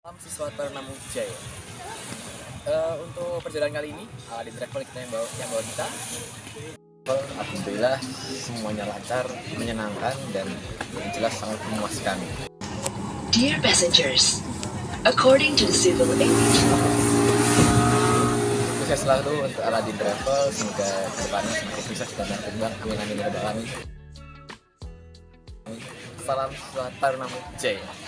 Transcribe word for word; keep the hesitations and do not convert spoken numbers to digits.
Salam siswa Taruna Jaya. Uh, untuk perjalanan kali ini, uh, di travel kita yang bawa, yang bawa kita. Alhamdulillah semuanya lancar, menyenangkan dan yang jelas sangat memuaskan. Dear passengers, according to the civil aviation. Sukses selalu untuk Aladin Travel, semoga kedepannya semakin sukses dan berkembang. Amin amin ya rabbal alamin. Salam siswa Taruna Jaya.